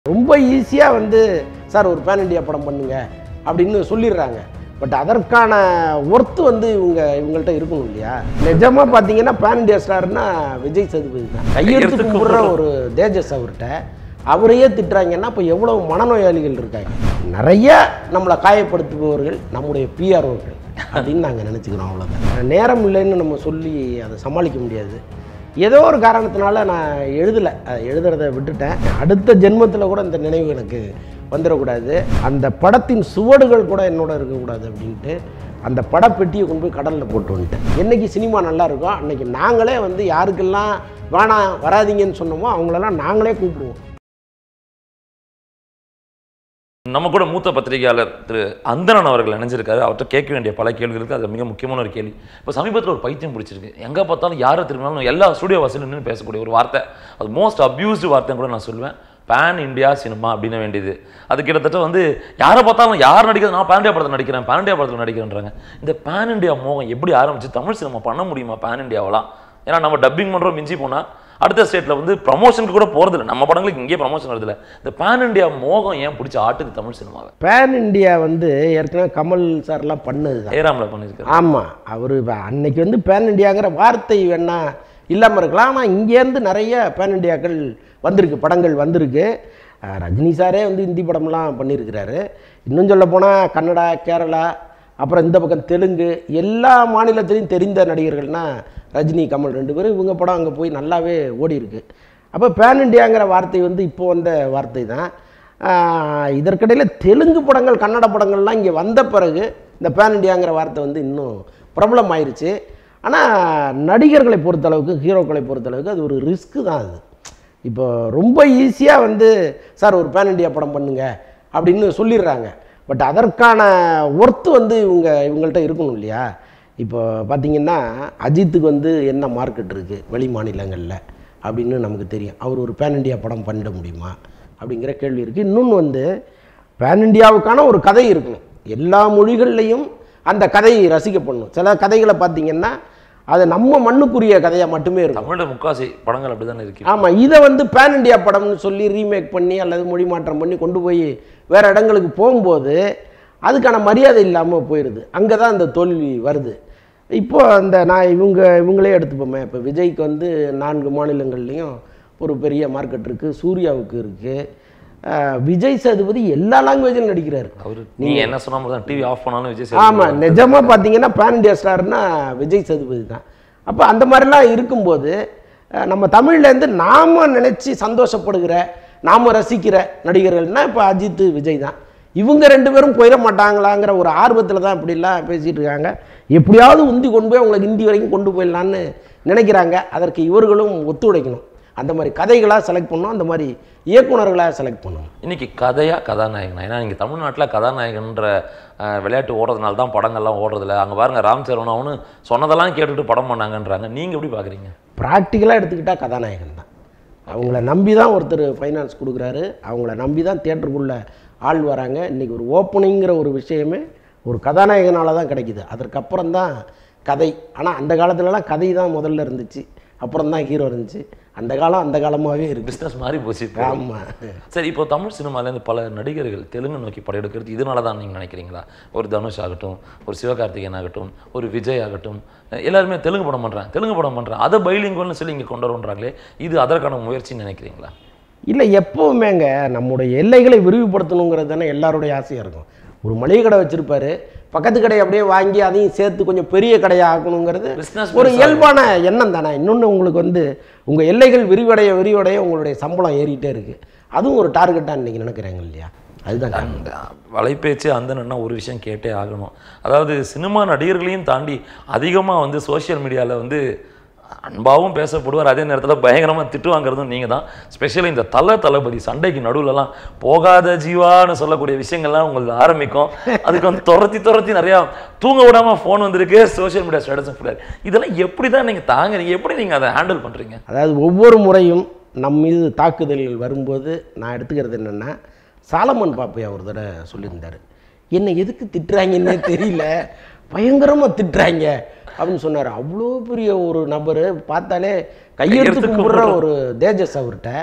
ரொம்ப ஈஸியா வந்து சார் ஒரு பேன் இந்தியா படம் பண்ணுங்க அப்படின்னு சொல்லிடுறாங்க. பட் அதற்கான ஒர்த் வந்து இவங்கள்ட்ட இருக்கணும் இல்லையா? நிஜமா பார்த்தீங்கன்னா பேன் இந்தியா ஸ்டார்னா விஜய் சேதுபதி தான். கையெழுத்து கும்பிட்ற ஒரு தேஜஸ் அவர்கிட்ட அவரையே திட்டுறாங்கன்னா இப்போ எவ்வளவு மனநோயாளிகள் இருக்காங்க. நிறைய நம்மளை காயப்படுத்துபவர்கள் நம்முடைய பிஆர்ஓக்கள் அப்படின்னு நாங்கள் நினச்சிக்கிறோம். அவ்வளோதான். நேரம் இல்லைன்னு நம்ம சொல்லி அதை சமாளிக்க முடியாது. ஏதோ ஒரு காரணத்தினால நான் எழுதுறதை விட்டுட்டேன். அடுத்த ஜென்மத்தில் கூட இந்த நினைவு எனக்கு வந்துடக்கூடாது. அந்த படத்தின் சுவடுகள் கூட என்னோட இருக்கக்கூடாது அப்படின்ட்டு அந்த படப்பெட்டியை கொண்டு போய் கடலில் போட்டு வந்துட்டேன். என்றைக்கு சினிமா நல்லா இருக்கும் அன்றைக்கி நாங்களே வந்து யாருக்கெல்லாம் வேணாம் வராதிங்கன்னு சொன்னோமோ அவங்களெல்லாம் நாங்களே கூப்பிடுவோம். நம்ம கூட மூத்த பத்திரிகையாளர் திரு அந்தனன் அவர்கள் இணைஞ்சிருக்காரு. அவர்கிட்ட கேட்க வேண்டிய பல கேள்விகளுக்கு அது மிக முக்கியமான ஒரு கேள்வி. இப்போ சமீபத்தில் ஒரு பைத்தியம் பிடிச்சிருக்கு. எங்கே பார்த்தாலும் யாரை திரும்பினாலும் எல்லா ஸ்டுடியோ வாசலும் நின்று பேசக்கூடிய ஒரு வார்த்தை, அது மோஸ்ட் அப்யூஸ்டு வார்த்தைன்னு கூட நான் சொல்லுவேன், பேன் இண்டியா சினிமா அப்படின்னு வேண்டியது. அது கிட்டத்தட்ட வந்து யாரை பார்த்தாலும் யார் நடிக்கிறது, நான் பேன் இண்டியா படத்தில் நடிக்கிறேன், பேன் இண்டியா படத்தில் நடிக்கிறேன்றாங்க. இந்த பேன் இண்டியா மோகம் எப்படி ஆரம்பிச்சு தமிழ் சினிமா பண்ண முடியுமா பேன் இண்டியாவெல்லாம்? ஏன்னா நம்ம டப்பிங் பண்ணுறோம், மிஞ்சி போனால் அடுத்த ஸ்டேட்டில் வந்து ப்ரமோஷனுக்கு கூட போகிறதில்ல. நம்ம படங்களுக்கு இங்கேயே ப்ரமோஷன் வருதில்ல. இந்த பேன் இண்டியா மோகம் ஏன் பிடிச்ச ஆட்டுக்கு தமிழ் சினிமாவை? பேன் இண்டியா வந்து ஏற்கனவே கமல் சார்லாம் பண்ணது தான். ஏராமில் பண்ணியிருக்காரு. ஆமாம், அவர் அன்னைக்கு வந்து பேன் இண்டியாங்கிற வார்த்தை வேணா இல்லாமல் இருக்கலாம். ஆனால் இங்கேருந்து நிறைய பேன் இண்டியாக்கள் வந்திருக்கு, படங்கள் வந்திருக்கு. ரஜினி சாரே வந்து ஹிந்தி படம்லாம் பண்ணியிருக்கிறாரு. இன்னும் சொல்ல போனால் கன்னடா, கேரளா, அப்புறம் இந்த பக்கம் தெலுங்கு, எல்லா மாநிலத்திலையும் தெரிந்த நடிகர்கள்னால் ரஜினி, கமல் 2 பேரும். இவங்க படம் அங்கே போய் நல்லாவே ஓடி இருக்கு. அப்போ பேன் இண்டியாங்கிற வார்த்தை வந்து இப்போ வந்த வார்த்தை தான். இதற்கிடையில் தெலுங்கு படங்கள், கன்னட படங்கள்லாம் இங்கே வந்த பிறகு இந்த பேன் இண்டியாங்கிற வார்த்தை வந்து இன்னும் பிரபலம் ஆயிடுச்சு. ஆனால் நடிகர்களை பொறுத்தளவுக்கு, ஹீரோக்களை பொறுத்தளவுக்கு அது ஒரு ரிஸ்க்கு தான். அது இப்போ ரொம்ப ஈஸியாக வந்து சார் ஒரு பேன் இண்டியா படம் பண்ணுங்க அப்படின்னு சொல்லிடுறாங்க. பட் அதற்கான ஒர்த்து வந்து இவங்கள்ட்ட இருக்கணும் இல்லையா? இப்போ பார்த்திங்கன்னா அஜித்துக்கு வந்து என்ன மார்க்கெட் இருக்குது வெளி மாநிலங்களில் அப்படின்னு நமக்கு தெரியும். அவர் ஒரு பேன் இண்டியா படம் பண்ணிட முடியுமா அப்படிங்கிற கேள்வி இருக்குது. இன்னொன்று வந்து பேன் இண்டியாவுக்கான ஒரு கதை இருக்கணும். எல்லா மொழிகள்லையும் அந்த கதையை ரசிக்கப்படணும். சில கதைகளை பார்த்திங்கன்னா அது நம்ம மண்ணுக்குரிய கதையாக மட்டுமே இருக்கும். தமிழோட முக்காசி படங்கள் அப்படி தானே இருக்கு. ஆமாம், இதை வந்து பேன் இண்டியா படம்னு சொல்லி ரீமேக் பண்ணி அல்லது மொழி மாற்றம் பண்ணி கொண்டு போய் வேறு இடங்களுக்கு போகும்போது அதுக்கான மரியாதை இல்லாமல் போயிடுது. அங்கே தான் அந்த தோல்வி வருது. இப்போது அந்த இவங்களே எடுத்துப்போமே. இப்போ விஜய்க்கு வந்து 4 மாநிலங்கள்லேயும் ஒரு பெரிய மார்க்கெட் இருக்குது, சூர்யாவுக்கு இருக்குது. விஜய் சேதுபதி எல்லா லாங்குவேஜிலும் நடிக்கிறார். அவர் நீங்கள் என்ன சொன்னால் டிவி ஆஃப் பண்ணாலும் விஜய். ஆமாம், நிஜமாக பார்த்தீங்கன்னா பேன் இண்டியா ஸ்டார்னா விஜய் சேதுபதி தான். அப்போ அந்த மாதிரிலாம் இருக்கும்போது நம்ம தமிழ்லேருந்து நாம் நினச்சி சந்தோஷப்படுகிற, நாம் ரசிக்கிற நடிகர்கள்னால் இப்போ அஜித், விஜய் தான். இவங்க 2 பேரும் போயிட மாட்டாங்களாங்கிற ஒரு ஆர்வத்தில் தான் இப்படிலாம் பேசிகிட்டு இருக்காங்க. எப்படியாவது உந்தி கொண்டு போய் அவங்களை ஹிந்தி வரைக்கும் கொண்டு போயிடலான்னு நினைக்கிறாங்க. அதற்கு இவர்களும் ஒத்துழைக்கணும். அந்த மாதிரி கதைகளாக செலக்ட் பண்ணணும், அந்த மாதிரி இயக்குனர்களாக செலக்ட் பண்ணணும். இன்றைக்கி கதாநாயகனா? ஏன்னா இங்கே தமிழ்நாட்டில் கதாநாயகன்ற விளையாட்டு ஓடுறதுனால தான் படங்கள்லாம் ஓடுறதில்ல. அங்கே பாருங்கள், ராம் சரவணன் அவனு சொன்னதெல்லாம் கேட்டுட்டு படம் பண்ணாங்கன்றாங்க. நீங்கள் எப்படி பார்க்குறீங்க? ப்ராக்டிக்கலாக எடுத்துக்கிட்டால் கதாநாயகன் தான். அவங்கள நம்பி தான் ஒருத்தர் ஃபைனான்ஸ் கொடுக்குறாரு, அவங்கள நம்பி தான் தியேட்டருக்குள்ளே ஆள் வராங்க. இன்றைக்கி ஒரு ஓப்பனிங்கிற ஒரு விஷயமே ஒரு கதாநாயகனால் தான் கிடைக்கிது. அதற்கப்புறம் தான் கதை. ஆனால் அந்த காலத்துலலாம் கதை தான் முதல்ல இருந்துச்சு, அப்புறம் தான் ஹீரோ இருந்துச்சு. அந்த காலமாகவே இருக்குது. பிஸ்னஸ் மாதிரி போச்சு. ஆமாம். சரி, இப்போ தமிழ் சினிமாலேருந்து பல நடிகர்கள் தெலுங்கு நோக்கி படையெடுக்கிறது இதனால தான் நீங்கள் நினைக்கிறீங்களா? ஒரு தனுஷ் ஆகட்டும், ஒரு சிவகார்த்திகேயன் ஆகட்டும், ஒரு விஜய் ஆகட்டும், எல்லாருமே தெலுங்கு படம் பண்ணுறாங்க. அதை பைலிங்குவல்னு சொல்லி இங்கே கொண்டு வருன்றாங்களே, இது அதற்கான முயற்சின்னு நினைக்கிறீங்களா? இல்லை, எப்போவுமேங்க நம்முடைய எல்லைகளை விரிவுபடுத்தணுங்கிறது தானே எல்லாருடைய ஆசையாக இருக்கும். ஒரு மளிகை கடை வச்சுருப்பாரு, பக்கத்து கடையை அப்படியே வாங்கி அதையும் சேர்த்து கொஞ்சம் பெரிய கடையாக ஆக்கணுங்கிறது ஒரு இயல்பான எண்ணம் தானே. இன்னொன்று, உங்களுக்கு வந்து உங்கள் எல்லைகள் விரிவடைய உங்களுடைய சம்பளம் ஏறிட்டே இருக்குது. அதுவும் ஒரு டார்கெட்டாக இன்றைக்கி நினைக்கிறாங்க இல்லையா? அதுதான் வலைப்பேச்சு. அந்த ஒரு விஷயம் கேட்டே ஆகணும். அதாவது சினிமா நடிகர்களையும் தாண்டி அதிகமாக வந்து சோஷியல் மீடியாவில் வந்து அன்பாகவும் பேசப்படுவார், அதே நேரத்தில் பயங்கரமாக திட்டு வாங்குறதும் நீங்கள் தான். ஸ்பெஷலி இந்த தளபதி சண்டைக்கு நடுவில்லாம் போகாத ஜீவான்னு சொல்லக்கூடிய விஷயங்கள்லாம் உங்களுக்கு ஆரம்பிக்கும். அதுக்கு வந்து துரத்தி நிறையா தூங்க விடாமல் ஃபோன் வந்திருக்கு, சோஷியல் மீடியா ஸ்டேட்டஸும் ஃபுல்லாக. இதெல்லாம் எப்படி தான் நீங்கள் தாங்குறீங்க? எப்படி நீங்கள் அதை ஹேண்டில் பண்ணுறீங்க? அதாவது ஒவ்வொரு முறையும் நம் மீது தாக்குதல்கள் வரும்போது நான் எடுத்துக்கிறது என்னென்னா, சாலமன் பாப்பையா ஒரு தடவை சொல்லியிருந்தார், என்னை எதுக்கு திட்டுறாங்கன்னே தெரியல, பயங்கரமாக திட்டுறாங்க அப்படின்னு சொன்னார். அவ்வளோ பெரிய ஒரு நபர், பார்த்தாலே கையெழுத்து கும்பிட்ற ஒரு தேஜஸ் அவர்கிட்ட.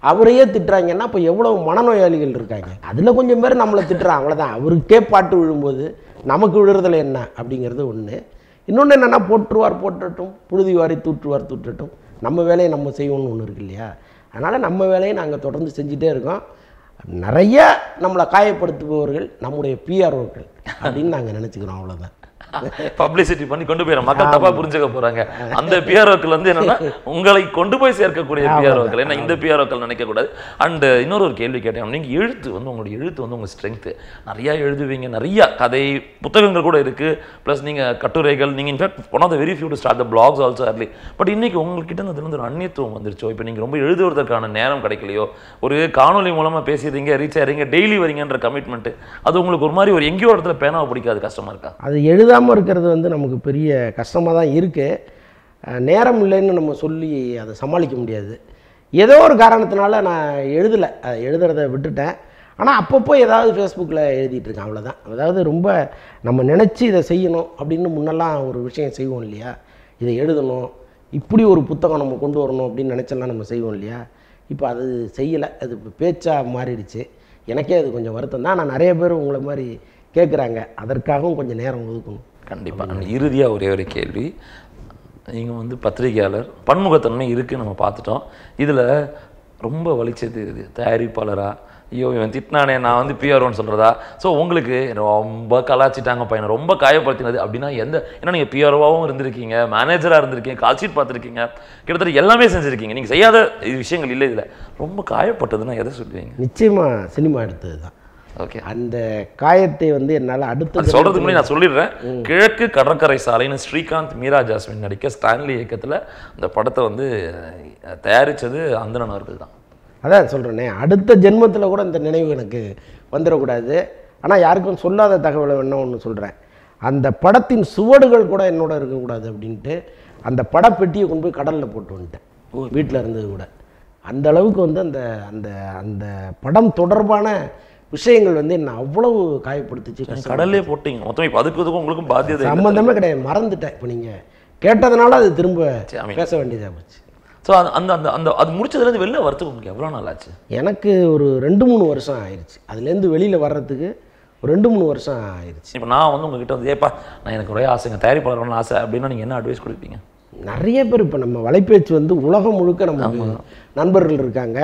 அவரையே திட்டுறாங்கன்னா இப்போ எவ்வளோ மனநோயாளிகள் இருக்காங்க. அதில் கொஞ்சம் பேர் நம்மளை திட்டுறான், அவ்வளோதான். அவருக்கே பாட்டு விழும்போது நமக்கு விழுறதுல என்ன அப்படிங்கிறது ஒன்று. இன்னொன்று என்னென்னா, போட்டுருவார் போட்டுட்டும், புழுதி வாரி தூற்றுவார் தூற்றட்டும், நம்ம வேலையை நம்ம செய்வோம்னு ஒன்று இருக்கு இல்லையா? அதனால் நம்ம வேலையை நாங்கள் தொடர்ந்து செஞ்சுட்டே இருக்கோம். நிறைய நம்மளை காயப்படுத்துபவர்கள் நம்முடைய பிஆர்ஓக்கள் அப்படின்னு நாங்கள் நினச்சிக்கிறோம், அவ்வளோதான். பப்ளிசிட்டி பண்ணி கொண்டு போயிடும், மக்கள் தப்பா புரிஞ்சுக்க போறாங்க. அந்த பிஆர்ஓக்கள் வந்து என்னன்னா உங்களை கொண்டு போய் சேர்க்கக்கூடிய பிஆர்ஓக்கள், ஏன்னா இந்த பிஆர்ஓக்கள் நினைக்க கூடாது. அண்ட் இன்னொரு கேள்வி கேட்டேன், நீங்க எழுத்து வந்து உங்களுடைய எழுத்து வந்து உங்க ஸ்ட்ரென்த், நிறைய எழுதுவீங்க, நிறைய கதை புத்தகங்கள் கூட இருக்கு, பிளஸ் நீங்க கட்டுரைகள், நீங்க in fact one of the very few to start the blogs also early. But இன்னைக்கு உங்ககிட்ட அதுல இருந்து ஒரு அந்நியத்துவம் வந்துருச்சோ, இப்போ நீங்க ரொம்ப எழுதுவதற்கான நேரம் கிடைக்கலையோ, ஒரு காணொலி மூலமா பேசிடுறீங்க, ரீச் ஆகிறீங்க, டெய்லி வரீங்கன்ற கமிட்மெண்ட், அது உங்களுக்கு ஒரு மாதிரி ஒரு எங்கேயோ இடத்துல பேனாவை பிடிக்காது, கஷ்டமா இருக்கா? அது எழுதாம இருக்கிறது வந்து நமக்கு பெரிய கஷ்டமாக தான் இருக்குது. நேரம் இல்லைன்னு நம்ம சொல்லி அதை சமாளிக்க முடியாது. ஏதோ ஒரு காரணத்தினால நான் எழுதுறத விட்டுட்டேன். ஆனால் அப்பப்போ ஏதாவது ஃபேஸ்புக்கில் எழுதிட்டுருக்கேன், அவ்வளோதான். அதாவது ரொம்ப நம்ம நினச்சி இதை செய்யணும் அப்படின்னு முன்னெல்லாம் ஒரு விஷயம் செய்வோம் இல்லையா, இதை எழுதணும், இப்படி ஒரு புத்தகம் நம்ம கொண்டு வரணும் அப்படின்னு நினச்செல்லாம் நம்ம செய்வோம் இல்லையா. இப்போ அது செய்யலை, அது இப்போ பேச்சாக மாறிடுச்சு. எனக்கே அது கொஞ்சம் வருத்தம் தான். ஆனால் நிறைய பேர் உங்களை மாதிரி கேட்குறாங்க, அதற்காகவும் கொஞ்சம் நேரம் ஒதுக்கணும். கண்டிப்பாக. இறுதியாக ஒரே ஒரு கேள்வி, நீங்கள் வந்து பத்திரிகையாளர், பன்முகத்தன்மை இருக்குது நம்ம பார்த்துட்டோம். இதில் ரொம்ப வலிச்சது இது தயாரிப்பாளரா, ஐயோ இவன் திட்டினானே நான் வந்து பிஆர்ஓன்னு சொல்கிறதா, ஸோ உங்களுக்கு ரொம்ப கலாச்சிட்டாங்க பையனை, ரொம்ப காயப்படுத்தினது அப்படின்னா எந்த, ஏன்னா நீங்கள் பிஆர்ஓவாகவும் இருந்திருக்கீங்க, மேனேஜராக இருந்திருக்கீங்க, கால் ஷீட் பார்த்துருக்கீங்க, கிட்டத்தட்ட எல்லாமே செஞ்சுருக்கீங்க, நீங்கள் செய்யாத விஷயங்கள் இல்லை. இதில் ரொம்ப காயப்பட்டதுன்னா எதை சொல்லுவீங்க? நிச்சயமாக சினிமா எடுத்தது தான். ஓகே, அந்த காயத்தை வந்து என்னால் அடுத்து சொல்கிறதுக்கு முன்னாடி நான் சொல்லிடுறேன், கிழக்கு கடற்கரை சாலைன்னு ஸ்ரீகாந்த் மீரா ஜாஸ்மின் நடிக்க ஸ்டான்லி இயக்கத்தில் அந்த படத்தை வந்து தயாரித்தது அந்தணன் அவர்கள் தான். அதான் சொல்கிறேனே, அடுத்த ஜென்மத்தில் கூட இந்த நினைவு எனக்கு வந்துடக்கூடாது. ஆனால் யாருக்கும் சொல்லாத தகவலை வேணா ஒன்று சொல்கிறேன், அந்த படத்தின் சுவடுகள் கூட என்னோட இருக்கக்கூடாது அப்படின்ட்டு அந்த படப்பெட்டியை கொண்டு போய் கடலில் போட்டு வந்துட்டேன், வீட்டில் இருந்தது கூட. அந்த அளவுக்கு வந்து அந்த அந்த அந்த படம் தொடர்பான விஷயங்கள் வந்து என்ன அவ்வளவு காயப்படுத்துச்சு. கடல்லே போட்டீங்க மொத்தம். இப்போ அதுக்கு உங்களுக்கும் பாத்தியதை சம்மந்தமே கிடையாது, மறந்துட்டேன். இப்போ நீங்கள் கேட்டதுனால அது திரும்ப பேச வேண்டியதாக போச்சு. ஸோ அந்த அந்த அந்த அது முடிச்சதுலேருந்து வெளில வரத்துக்கு உங்களுக்கு எவ்வளோ நாள் ஆச்சு? எனக்கு ஒரு 2-3 வருஷம் ஆயிடுச்சு. அதுலேருந்து வெளியில் வர்றதுக்கு ஒரு 2-3 வருஷம் ஆயிடுச்சு. இப்போ நான் வந்து உங்ககிட்ட வந்து ஏப்பா நான் எனக்கு ஒரே ஆசைங்க, தயாரிப்பாளர் ஆசை அப்படின்னா நீங்கள் என்ன அட்வைஸ் கொடுப்பீங்க? நிறைய பேர் இப்போ நம்ம வலைப்பேச்சு வந்து உலகம் முழுக்க நம்ம நண்பர்கள் இருக்காங்க.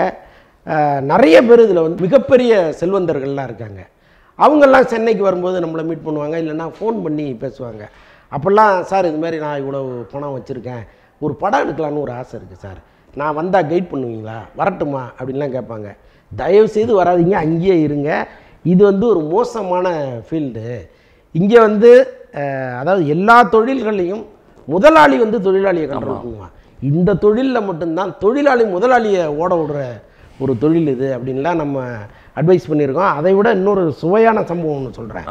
நிறைய பேர் இதில் வந்து மிகப்பெரிய செல்வந்தர்கள்லாம் இருக்காங்க. அவங்கெல்லாம் சென்னைக்கு வரும்போது நம்மளை மீட் பண்ணுவாங்க, இல்லைன்னா ஃபோன் பண்ணி பேசுவாங்க. அப்போல்லாம் சார் இது மாதிரி நான் இவ்வளோ பணம் வச்சுருக்கேன், ஒரு படம் எடுக்கலான்னு ஒரு ஆசை இருக்குது சார், நான் வந்தால் கைட் பண்ணுவீங்களா, வரட்டுமா அப்படின்லாம் கேட்பாங்க. தயவுசெய்து வராதிங்க, அங்கேயே இருங்க. இது வந்து ஒரு மோசமான ஃபீல்டு. இங்கே வந்து அதாவது எல்லா தொழில்களையும் முதலாளி வந்து தொழிலாளியை கண்ட்ரோல் பண்ணுவான். இந்த தொழிலில் மட்டும்தான் தொழிலாளி முதலாளியை ஓட விடுற ஒரு தொழில் இது அப்படின்லாம் நம்ம அட்வைஸ் பண்ணியிருக்கோம். அதை விட இன்னொரு சுவையான சம்பவம் ஒன்று சொல்கிறேன்.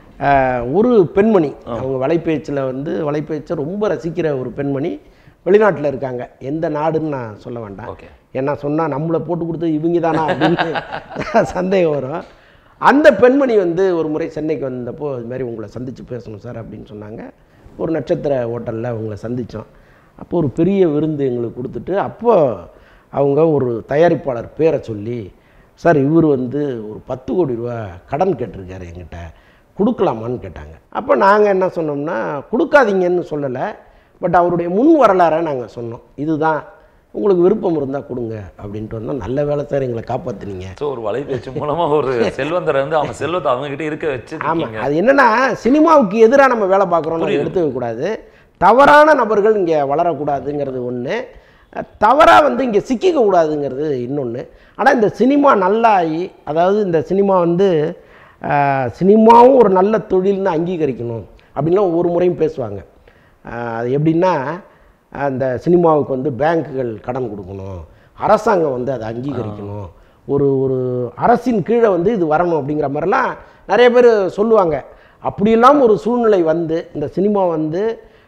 ஒரு பெண்மணி, அவங்க வலைப்பேச்சை ரொம்ப ரசிக்கிற ஒரு பெண்மணி வெளிநாட்டில் இருக்காங்க. எந்த நாடுன்னு நான் சொல்ல வேண்டாம், ஏன்னா சொன்னால் நம்மளை போட்டு கொடுத்து இவங்க தானா அப்படின்னு சந்தேகம் வரும். அந்த பெண்மணி வந்து ஒரு முறை சென்னைக்கு வந்தப்போ இது மாதிரி உங்களை சந்தித்து பேசணும் சார் அப்படின்னு சொன்னாங்க. ஒரு நட்சத்திர ஹோட்டலில் அவங்கள சந்தித்தோம். அப்போது ஒரு பெரிய விருந்து எங்களுக்கு கொடுத்துட்டு, அப்போது அவங்க ஒரு தயாரிப்பாளர் பேரை சொல்லி, சார் இவர் வந்து ஒரு 10 கோடி ரூபா கடன் கேட்டிருக்காரு என்கிட்ட, கொடுக்கலாமான்னு கேட்டாங்க. அப்போ நாங்கள் என்ன சொன்னோம்னா, கொடுக்காதீங்கன்னு சொல்லலை, பட் அவருடைய முன் வரலாறை நாங்கள் சொன்னோம். இதுதான், உங்களுக்கு விருப்பம் இருந்தால் கொடுங்க அப்படின்ட்டு வந்தோம். நல்ல வேலை சார் எங்களை காப்பாற்றுனீங்க. ஸோ ஒரு வலைபேச்சு மூலமாக ஒரு செல்வந்தரை வந்து அவங்க செல்வத்தை அவங்ககிட்ட இருக்க வச்சு. ஆமாம், அது என்னென்னா சினிமாவுக்கு எதிராக நம்ம வேலை பார்க்குறோன்னு எடுத்துக்கக்கூடாது. தவறான நபர்கள் இங்கே வளரக்கூடாதுங்கிறது ஒன்று, தவறாக வந்து இங்கே சிக்கிக்கக்கூடாதுங்கிறது இன்னொன்று. ஆனால் இந்த சினிமா நல்லாகி, அதாவது இந்த சினிமா வந்து சினிமாவும் ஒரு நல்ல தொழில்னு அங்கீகரிக்கணும் அப்படின்லாம் ஒரு முறையும் பேசுவாங்க. அது எப்படின்னா, அந்த சினிமாவுக்கு வந்து பேங்க்குகள் கடன் கொடுக்கணும், அரசாங்கம் வந்து அதை அங்கீகரிக்கணும், ஒரு ஒரு அரசின் கீழே வந்து இது வரணும் அப்படிங்கிற மாதிரிலாம் நிறைய பேர் சொல்லுவாங்க. அப்படியெல்லாம் ஒரு சூழ்நிலை வந்து இந்த சினிமா வந்து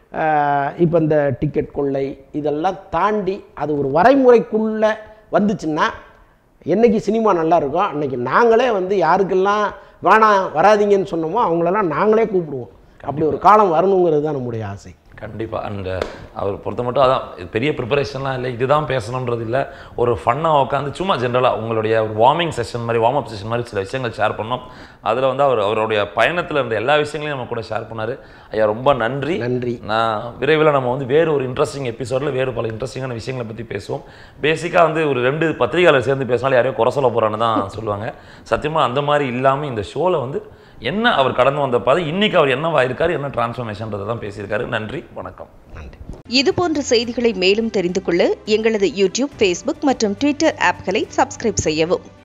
இப்போ இந்த டிக்கெட் கொள்ளை இதெல்லாம் தாண்டி அது ஒரு வரைமுறைக்குள்ளே வந்துச்சுன்னா என்றைக்கு சினிமா நல்லா இருக்கும் அன்றைக்கி நாங்களே வந்து யாருக்கெல்லாம் வேணாம் வராதிங்கன்னு சொன்னோமோ அவங்களெல்லாம் நாங்களே கூப்பிடுவோம். அப்படி ஒரு காலம் வரணுங்கிறது தான் நம்முடைய ஆசை. கண்டிப்பாக. அண்ட் அவர் பொறுத்த மட்டும் அதான் பெரிய ப்ரிப்பரேஷன்லாம் இல்லை, இதுதான் பேசணுன்றது இல்லை, ஒரு ஃபன்னாக உட்காந்து சும்மா ஜென்ரலாக உங்களுடைய ஒரு வார்மிங் செஷன் மாதிரி, வார்ம் அப் செஷன் மாதிரி சில விஷயங்கள் ஷேர் பண்ணோம். அதில் வந்து அவருடைய பயணத்தில் இருந்த எல்லா விஷயங்களையும் நம்ம கூட ஷேர் பண்ணார். ஐயா ரொம்ப நன்றி. நான் விரைவில் நம்ம வந்து வேறு ஒரு இன்ட்ரெஸ்டிங் எபிசோடில் வேறு பல இன்ட்ரெஸ்டிங்கான விஷயங்களை பற்றி பேசுவோம். பேசிக்காக வந்து ஒரு 2 பத்திரிகையாளர் சேர்ந்து பேசினாலும் யாரையோ குறை சொல்ல போகிறான்னு தான் சொல்லுவாங்க. சத்தியமாக அந்த மாதிரி இல்லாமல் இந்த ஷோவில் வந்து என்ன அவர் கடந்து வந்த பாதை, இன்னைக்கு அவர் என்னவா இருக்காரு, என்ன டிரான்ஸ்ஃபர்மேஷன்றதை தான் பேசியிருக்காரு. நன்றி, வணக்கம். நன்றி. இது போன்ற செய்திகளை மேலும் தெரிந்து கொள்ள எங்களது யூடியூப், ஃபேஸ்புக் மற்றும் ட்விட்டர் ஆப்களை சப்ஸ்கிரைப் செய்யவும்.